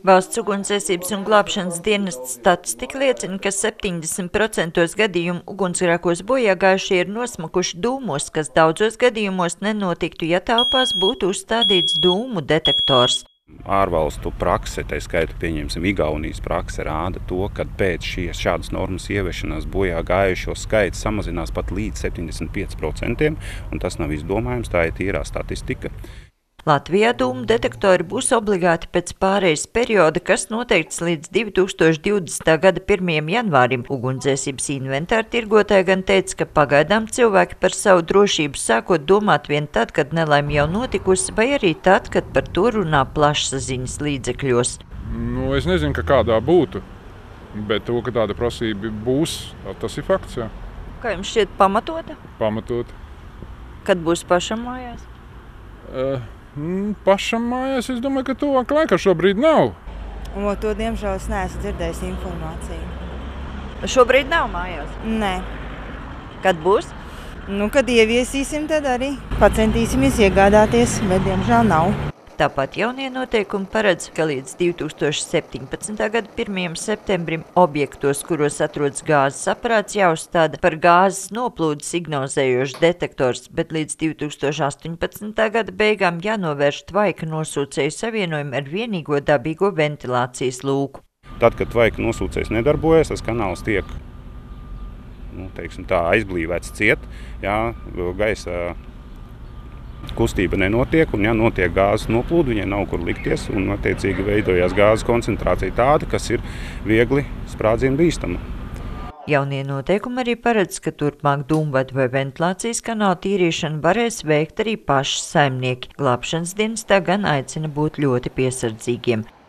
Valsts ugunsdzēsības un glābšanas dienests statistika liecina, ka 70% gadījumu ugunsgrēkos bojāgājušie ir nosmakuši dūmos, kas daudzos gadījumos nenotiktu, ja telpās būtu uzstādīts dūmu detektors. Ārvalstu prakse, tā skaitā pieņemsim Igaunijas prakse, rāda to, ka pēc šādas normas ieviešanās bojā gājušo skaits samazinās pat līdz 75%, un tas nav izdomājums, tā ir tīrā statistika. Latvijā dūmu detektori būs obligāti pēc pārejas perioda, kas noteikts līdz 2020. gada 1. janvārim. Ugunsdzēsības inventāra tirgotāji gan teica, ka pagaidām cilvēki par savu drošību sākot domāt vien tad, kad nelaime jau notikusi, vai arī tad, kad par to runā plašsaziņas līdzekļos. Es nezinu, ka kādā būtu, bet to, ka tāda prasība būs, tas ir fakts. Jā. Kā jums šķiet pamatota? Pamatota. Kad būs pašam mājās? Pašam mājās, es domāju, ka tuvāk laikā šobrīd nav. To, diemžēl, es neesmu dzirdējis informāciju. Šobrīd nav mājās? Nē. Kad būs? Kad ieviesīsim, tad arī pacentīsimies iegādāties, bet, diemžēl, nav. Tāpat jaunie noteikumi paredz, ka līdz 2017. gada 1. septembrim objektos, kuros atrodas gāzes aparāts, jāuzstāda par gāzes noplūdi signalizējošs detektors, bet līdz 2018. gada beigām jānovērš tvaika nosūcēju savienojumu ar vienīgo dabīgo ventilācijas lūku. Tad, kad tvaika nosūcējs nedarbojas, tas kanāls tiek aizblīvēts ciet, gaisa kustība nenotiek, un ja notiek gāzes noplūde, viņai nav kur likties, un attiecīgi veidojās gāzes koncentrācija tāda, kas ir viegli sprādzienu bīstama. Jaunie noteikumi arī paredz, ka turpmāk dūmvadu vai ventilācijas kanālu tīrīšanu varēs veikt arī paši saimnieki. Glābšanas dienestā gan aicina būt ļoti piesardzīgiem.